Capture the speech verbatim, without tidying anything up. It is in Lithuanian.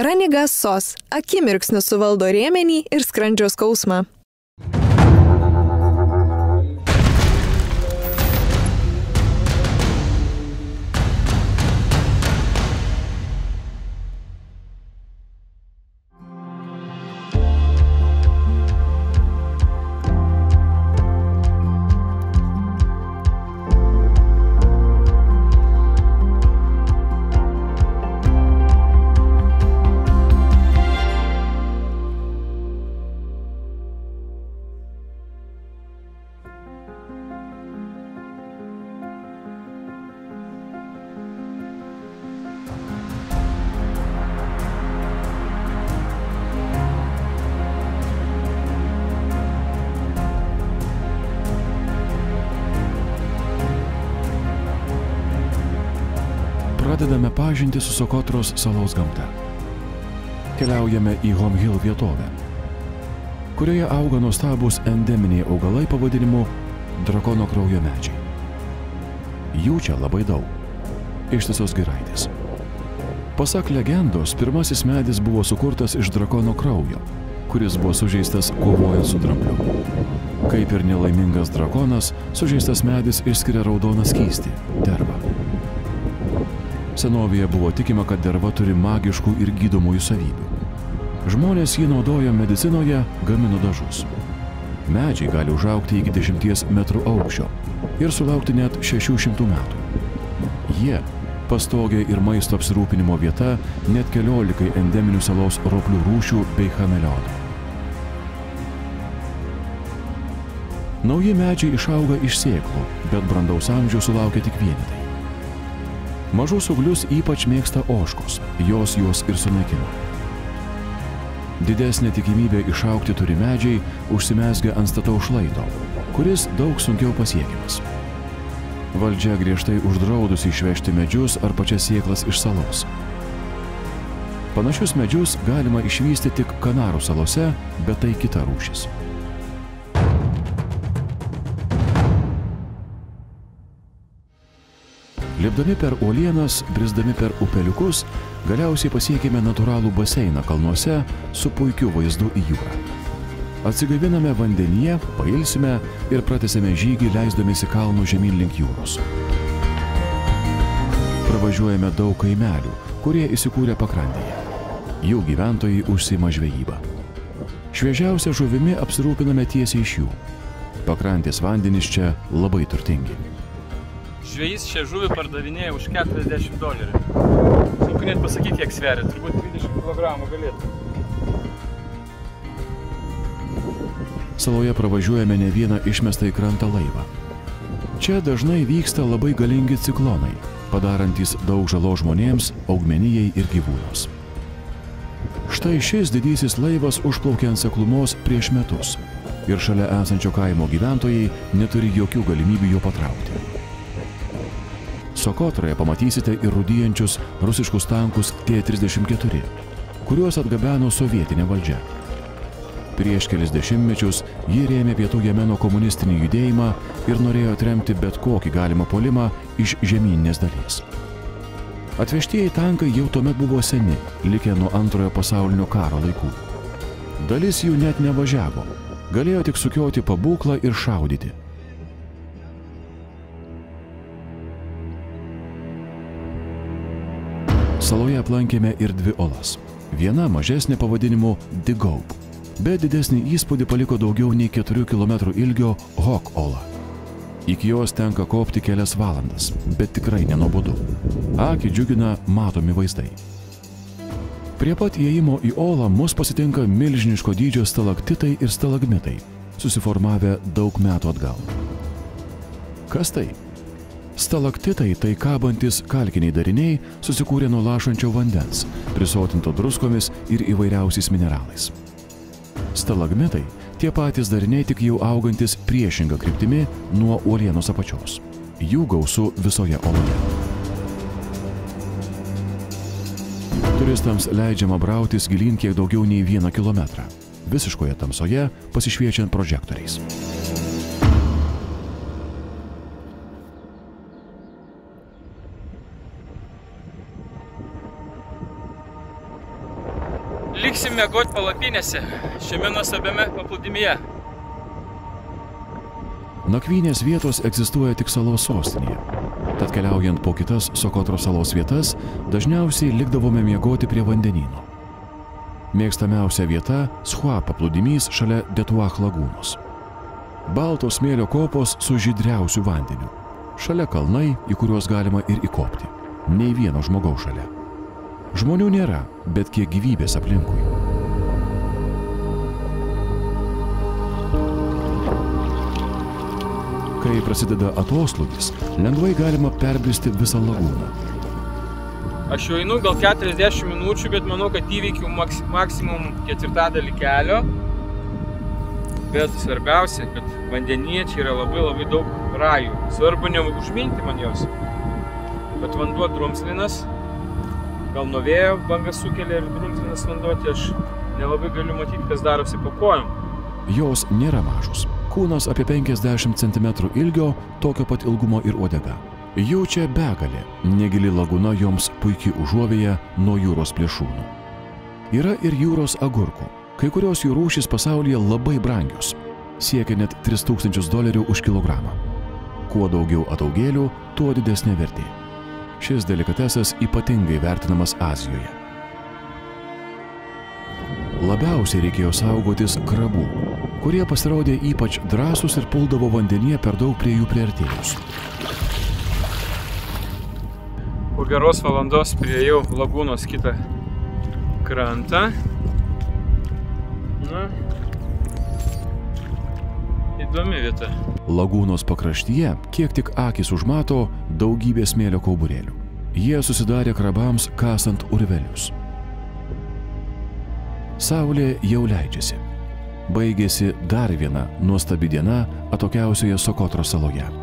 Ranigas sos akimirksniu suvaldo rėmenį ir skrandžio skausmą. Pradedame pažinti su Sokotros salos gamta. Keliaujame į Home Hill vietovę, kurioje auga nuostabūs endeminiai augalai pavadinimu drakono kraujo medžiai. Jų čia labai daug. Ištisos giraitės. Pasak legendos, pirmasis medis buvo sukurtas iš drakono kraujo, kuris buvo sužeistas kovojant su drambliu. Kaip ir nelaimingas drakonas, sužeistas medis išskiria raudoną skystį – dervą. Senovėje buvo tikima, kad derva turi magiškų ir gydomųjų savybių. Žmonės jį naudojo medicinoje, gamino dažus. Medžiai gali užaugti iki dešimties metrų aukščio ir sulaukti net šešių šimtų metų. Jie – pastogė ir maisto apsirūpinimo vieta net keliolikai endeminių salos roplių rūšių bei chameleonų. Nauji medžiai išauga iš sėklų, bet brandaus amžiaus sulaukia tik vienetai. Mažus ūglius ypač mėgsta ožkos, jos juos ir sunaikina. Didesnė tikimybė išaugti turi medžiai užsimezgę ant stataus šlaito, kuris daug sunkiau pasiekiamas. Valdžia griežtai uždraudusi išvežti medžius ar pačias sėklas iš salos. Panašius medžius galima išvysti tik Kanarų salose, bet tai kita rūšis. Lipdami per uolienas, brisdami per upeliukus, galiausiai pasiekėme natūralų baseiną kalnuose su puikiu vaizdu į jūrą. Atsigaviname vandenyje, pailsime ir pratęsime žygį leisdamiesi kalnų žemyn link jūros. Pravažiuojame daug kaimelių, kurie įsikūrė pakrantėje. Jų gyventojai užsiima žvejybą. Šviežiausia žuvimi apsirūpiname tiesiai iš jų. Pakrantės vandenys čia labai turtingi. Žvejys šią žuvį pardavinėja už keturiasdešimt dolerių. Sunku net pasakyti, kiek sveria, turbūt dvidešimt kilogramų galėtų. Saloje pravažiuojame ne vieną išmestą į krantą laivą. Čia dažnai vyksta labai galingi ciklonai, padarantys daug žalos žmonėms, augmenijai ir gyvūnams. Štai šis didysis laivas užplaukė ant seklumos prieš metus ir šalia esančio kaimo gyventojai neturi jokių galimybių jo patraukti. Sokotroje pamatysite ir rūdijančius rusiškus tankus T trisdešimt keturi, kuriuos atgabeno sovietinė valdžia. Prieš kelis dešimtmečius ji rėmė Pietų Jemeno komunistinį judėjimą ir norėjo atremti bet kokį galimą puolimą iš žemyninės dalies. Atvežtieji tankai jau tuomet buvo seni, likę nuo antrojo pasaulinio karo laikų. Dalis jų net nevažiavo, galėjo tik sukioti pabūklą ir šaudyti. Saloje aplankėme ir dvi olas. Viena mažesnė pavadinimu The Gaup, bet didesnį įspūdį paliko daugiau nei keturių kilometrų ilgio Hawk ola. Iki jos tenka kopti kelias valandas, bet tikrai nenuobodu. Akį džiugina matomi vaizdai. Prie pat įėjimo į olą mus pasitinka milžiniško dydžio stalaktitai ir stalagmitai, susiformavę daug metų atgal. Kas tai? Stalaktitai tai kabantis kalkiniai dariniai susikūrė nuo lašančio vandens, prisotinto druskomis ir įvairiausiais mineralais. Stalagmitai tie patys dariniai, tik jau augantis priešinga kryptimi nuo uolienos apačios. Jų gausu visoje oloje. Turistams leidžiama brautis gilyn kiek daugiau nei vieną kilometrą, visiškoje tamsoje pasišviečiant prožektoriais. vyksim miegot palapinėse šiame nuostabiame paplūdimyje. Nakvynės vietos egzistuoja tik salos sostinėje. Tad keliaujant po kitas Sokotro salos vietas, dažniausiai likdavome miegoti prie vandenyno. Mėgstamiausia vieta – Schwa paplūdimys šalia Detuach lagūnos. Baltos smėlio kopos su žydriausiu vandeniu. Šalia kalnai, į kuriuos galima ir įkopti. Nei vieno žmogaus šalia. Žmonių nėra, bet kiek gyvybės aplinkui. Kai prasideda atoslūgis, lengvai galima perbristi visą lagūną. Aš jau einu gal keturiasdešimt minučių, bet manau, kad įveikiu maks maksimum ketvirtadalį kelio. Bet svarbiausia, kad vandenyje čia yra labai labai daug rajų. Svarbu neužminti man jos. Bet vanduo drumzlinas, gal nuo vėjo bangas sukelia ir drumzlinas vanduo, tai aš nelabai galiu matyti, kas darosi po kojom. Jos nėra mažos. Kūnas apie penkiasdešimt centimetrų ilgio, tokio pat ilgumo ir uodega. Jų čia begalė, negili lagūna joms puikiai užuovėja nuo jūros plėšrūnų. Yra ir jūros agurkų. Kai kurios jų rūšys pasaulyje labai brangios. Siekia net tris tūkstančius dolerių už kilogramą. Kuo daugiau ataugėlių, tuo didesnė vertė. Šis delikatesas ypatingai vertinamas Azijoje. Labiausiai reikėjo saugotis krabų, kurie pasirodė ypač drąsūs ir puldavo vandenyje per daug prie jų priartėjus. Po geros valandos priėjau lagūnos kitą krantą. Na, įdomi vieta. Lagūnos pakraštyje, kiek tik akis užmato, daugybė smėlio kauburėlių. Jie susidarė krabams kasant urvelius. Saulė jau leidžiasi. Baigėsi dar viena nuostabi diena atokiausioje Sokotro saloje.